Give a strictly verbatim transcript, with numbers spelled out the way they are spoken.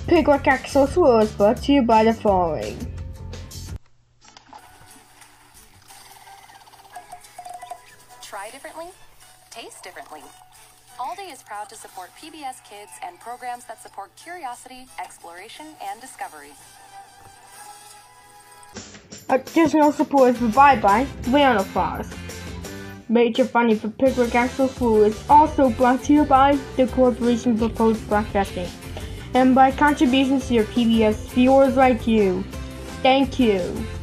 Pikwik Axel was brought to you by the following. Try differently, taste differently. Aldi is proud to support P B S Kids and programs that support curiosity, exploration, and discovery. Additional support is provided by Leona Foss. Major funding for Pikwik Axel is also brought to you by the Corporation for Post Broadcasting and by contributions to your P B S viewers like you. Thank you.